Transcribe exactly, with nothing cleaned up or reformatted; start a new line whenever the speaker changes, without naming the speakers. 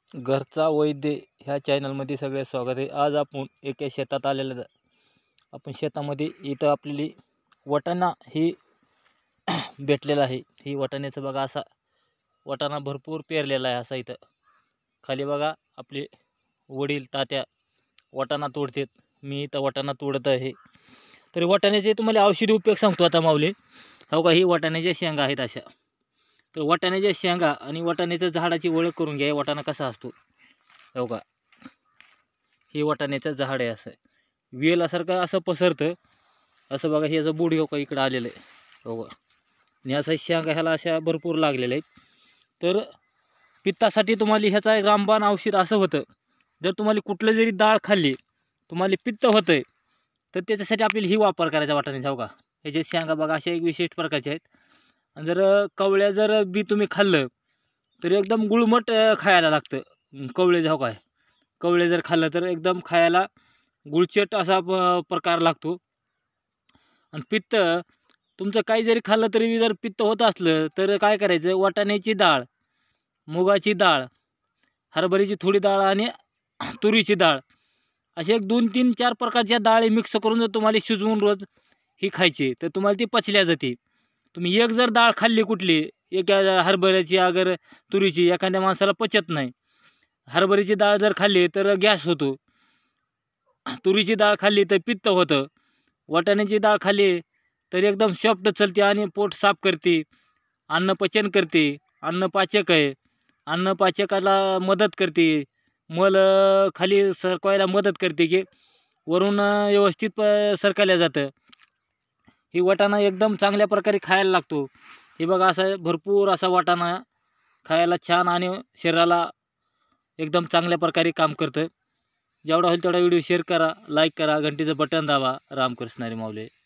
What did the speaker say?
घरचा वैद्य ह्या चॅनलमध्ये सगळे स्वागत आहे। आज आपण एका शेतात आलेलं आहे। आपण शेतामध्ये इथं आपली वाटाणा ही भेटलेला आहे। ही वाटाण्याचं बघा असा वाटाणा भरपूर पेरलेला आहे। असा इथं खाली बघा आपले वडील तात्या वाटाणा तोडतात, मी इथं वाटाणा तोडत आहे। तर वाटाण्याचे तुम्हाला औषधी उपयोग सांगतो आता माऊली। हो का, ही वाटाण्याच्या शेंगा आहेत अशा। तर वाटाण्याच्या शेंगा आणि वाटाण्याच्या झाडाची ओळख करून घ्या। वाटाणा कसा असतो हो का, हे वाटाण्याचं झाड आहे। असं वेलासारखं असं पसरतं असं बघा। हे असं बुडी हो का इकडं आलेलं आहे हो का, आणि असं शेंगा ह्याला अशा भरपूर लागलेल्या आहेत। तर पित्तासाठी तुम्हाला ह्याचा एक रामबाण औषध असं होतं, जर तुम्हाला कुठलं जरी डाळ खाल्ली तुम्हाला पित्त होतंय तर त्याच्यासाठी आपल्याला ही वापर करायचा वाटाण्याचा हो का। ह्याचे शेंगा बघा अशा एक विशिष्ट प्रकारचे आहेत। आणि जर कवळ्या जर बी तुम्ही खाल्लं तर एकदम गुळमट खायला लागतं कवळे हो काय। कवळे जर खाल्लं तर एकदम खायला गुळचट असा प्रकार लागतो। आणि पित्त तुमचं काही जरी खाल्लं तरी जर पित्त होत असलं तर काय करायचं, वाटाण्याची डाळ, मुगाची डाळ, हरभऱ्याची थोडी डाळ आणि तुरीची डाळ असे एक दोन तीन चार प्रकारच्या डाळी मिक्स करून जर तुम्हाला शिजवून रोज ही खायची तर तुम्हाला ती पचल्या जाते। तुम्ही एक जर डाळ खाल्ली कुठली, एक हरभऱ्याची अगर तुरीची, एखाद्या माणसाला पचत नाही। हरभऱ्याची डाळ जर खाल्ली तर गॅस होतो, तुरीची डाळ खाल्ली तर पित्त होतं, वाटाण्याची डाळ खाल्ली तर एकदम सॉफ्ट चलते आणि पोट साफ करते, अन्न पचन करते, अन्न पाचक आहे, अन्न पाचकाला मदत करते, मल खाली सरकवायला मदत करते की वरून व्यवस्थित सरकायला जातं। ही वाटाणा एकदम चांगल्या प्रकारे खायला लागतो। हे बघा असं भरपूर असा वाटाणा खायला छान आणि शरीराला एकदम चांगल्या प्रकारे काम करतं। जेवढा होईल तेवढा व्हिडिओ शेअर करा, लाईक करा, घंटीचं बटन दाबा। रामकृष्ण हरी माऊली।